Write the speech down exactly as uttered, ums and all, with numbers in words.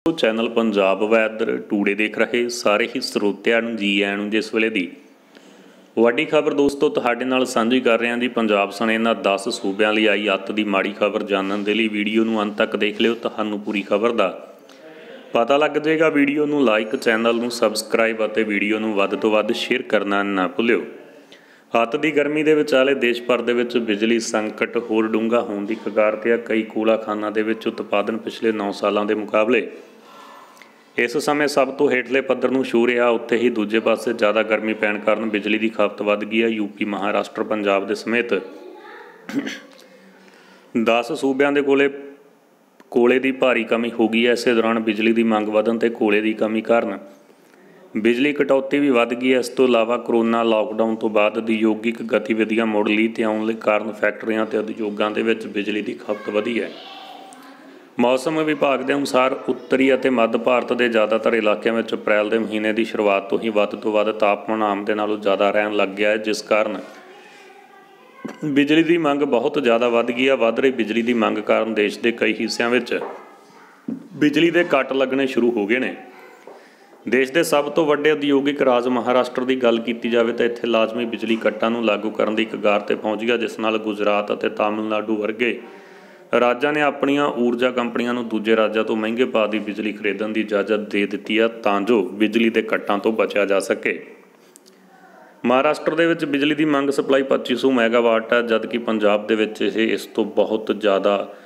Channel Punjab weather today ਦੇਖ ਰਹੇ ਸਾਰੇ ਹੀ ਸਰੋਤਿਆਂ ਨੂੰ ਜੀ ਆਇਆਂ ਨੂੰ। ਜਿਸ ਵੇਲੇ ਦੀ ਵੱਡੀ ਖਬਰ ਦੋਸਤੋ ਤੁਹਾਡੇ ਨਾਲ ਸਾਂਝੀ ਕਰ ਰਹੇ ਹਾਂ ਜੀ। ਪੰਜਾਬ ਸਣੇ ਇਹਨਾਂ ਦਸ ਸੂਬਿਆਂ ਲਈ ਆਈ ਅੱਤ ਦੀ ਮਾੜੀ ਖਬਰ ਜਾਣਨ ਦੇ ਲਈ ਵੀਡੀਓ ਨੂੰ ਅੰਤ ਤੱਕ ਦੇਖ ਲਿਓ, ਤੁਹਾਨੂੰ ਪੂਰੀ ਖਬਰ ਦਾ ਪਤਾ ਲੱਗ ਜਾਏਗਾ। ਵੀਡੀਓ ਨੂੰ ਲਾਈਕ, ਚੈਨਲ ਨੂੰ ਸਬਸਕ੍ਰਾਈਬ ਅਤੇ ਵੀਡੀਓ ਨੂੰ ਵੱਧ ਤੋਂ ਵੱਧ ਸ਼ੇਅਰ ਕਰਨਾ ਨਾ ਭੁੱਲਿਓ। ਅੱਤ ਦੀ ਗਰਮੀ ਦੇ ਵਿਚਾਲੇ ਦੇਸ਼ ਭਰ ਦੇ ਵਿੱਚ ਬਿਜਲੀ ਸੰਕਟ ਹੋਰ ਡੂੰਘਾ ਹੋਣ ਦੀ ਕਗਾਰ 'ਤੇ ਆ। ਕਈ ਕੂਲਾਖਾਨਾਂ ਦੇ ਵਿੱਚ ਉਤਪਾਦਨ ਪਿਛਲੇ ਨੌ ਸਾਲਾਂ ਦੇ ਮੁਕਾਬਲੇ ਇਸ ਸਮੇਂ ਸਭ ਤੋਂ ਹੇਠਲੇ ਪੱਧਰ ਨੂੰ ਛੂਹ ਰਿਹਾ। ਉੱਥੇ ਹੀ ਦੂਜੇ ਪਾਸੇ ਜ਼ਿਆਦਾ ਗਰਮੀ ਪੈਣ ਕਾਰਨ ਬਿਜਲੀ ਦੀ ਖਪਤ ਵੱਧ ਗਈ ਹੈ। ਯੂਪੀ, ਮਹਾਰਾਸ਼ਟਰ, ਪੰਜਾਬ ਦੇ ਸਮੇਤ ਦਸ ਸੂਬਿਆਂ ਦੇ ਕੋਲੇ ਕੋਲੇ ਦੀ ਭਾਰੀ ਕਮੀ ਹੋ ਗਈ ਹੈ। ਇਸੇ ਦੌਰਾਨ ਬਿਜਲੀ ਦੀ ਮੰਗ ਵਧਣ ਤੇ ਕੋਲੇ ਦੀ ਕਮੀ ਕਾਰਨ ਬਿਜਲੀ ਕਟੌਤੀ ਵੀ ਵੱਧ ਗਈ ਹੈ। ਇਸ ਤੋਂ ਇਲਾਵਾ ਕਰੋਨਾ ਲਾਕਡਾਊਨ ਤੋਂ ਬਾਅਦ ਉਦਯੋਗਿਕ ਗਤੀਵਿਧੀਆਂ ਮੁੜ ਲਈ ਤੇ ਆਉਣ ਲਈ ਕਾਰਨ ਫੈਕਟਰੀਆਂ ਤੇ ਉਦਯੋਗਾਂ ਦੇ ਵਿੱਚ ਬਿਜਲੀ ਦੀ ਖਪਤ ਵਧੀ ਹੈ। ਮੌਸਮ ਵਿਭਾਗ ਦੇ ਅਨੁਸਾਰ ਉੱਤਰੀ ਅਤੇ ਮੱਧ ਭਾਰਤ ਦੇ ਜ਼ਿਆਦਾਤਰ ਇਲਾਕਿਆਂ ਵਿੱਚ ਅਪ੍ਰੈਲ ਦੇ ਮਹੀਨੇ ਦੀ ਸ਼ੁਰੂਆਤ ਤੋਂ ਹੀ ਵੱਧ ਤੋਂ ਵੱਧ ਤਾਪਮਾਨ ਆਮ ਦੇ ਨਾਲੋਂ ਜ਼ਿਆਦਾ ਰਹਿਣ ਲੱਗ ਗਿਆ ਹੈ, ਜਿਸ ਕਾਰਨ ਬਿਜਲੀ ਦੀ ਮੰਗ ਬਹੁਤ ਜ਼ਿਆਦਾ ਵੱਧ ਗਈ ਹੈ। ਵੱਧ ਰਹੀ ਬਿਜਲੀ ਦੀ ਮੰਗ ਕਾਰਨ ਦੇਸ਼ ਦੇ ਕਈ ਹਿੱਸਿਆਂ ਵਿੱਚ ਬਿਜਲੀ ਦੇ ਕੱਟ ਲੱਗਣੇ ਸ਼ੁਰੂ ਹੋ ਗਏ ਨੇ। ਦੇਸ਼ ਦੇ ਸਭ ਤੋਂ ਵੱਡੇ ਉਦਯੋਗਿਕ ਰਾਜ ਮਹਾਰਾਸ਼ਟਰ ਦੀ ਗੱਲ ਕੀਤੀ ਜਾਵੇ ਤਾਂ ਇੱਥੇ ਲਾਜ਼ਮੀ ਬਿਜਲੀ ਕੱਟਾਂ ਨੂੰ ਲਾਗੂ ਕਰਨ ਦੀ ਕਗਾਰ 'ਤੇ ਪਹੁੰਚ ਗਿਆ, ਜਿਸ ਨਾਲ ਗੁਜਰਾਤ ਅਤੇ ਤਾਮਿਲਨਾਡੂ ਵਰਗੇ ਰਾਜਾਂ ਨੇ ਆਪਣੀਆਂ ਊਰਜਾ ਕੰਪਨੀਆਂ ਨੂੰ ਦੂਜੇ ਰਾਜਾਂ ਤੋਂ ਮਹਿੰਗੇ ਭਾਅ ਦੀ ਬਿਜਲੀ ਖਰੀਦਣ ਦੀ ਇਜਾਜ਼ਤ ਦੇ ਦਿੱਤੀ ਹੈ, ਤਾਂ ਜੋ ਬਿਜਲੀ ਦੇ ਕੱਟਾਂ ਤੋਂ ਬਚਿਆ ਜਾ ਸਕੇ। ਮਹਾਰਾਸ਼ਟਰ ਦੇ ਵਿੱਚ ਬਿਜਲੀ ਦੀ ਮੰਗ ਸਪਲਾਈ ਪੱਚੀ ਸੌ ਮੈਗਾਵਾਟ ਹੈ, ਜਦਕਿ ਪੰਜਾਬ ਦੇ ਵਿੱਚ ਇਹ ਇਸ ਤੋਂ ਬਹੁਤ ਜ਼ਿਆਦਾ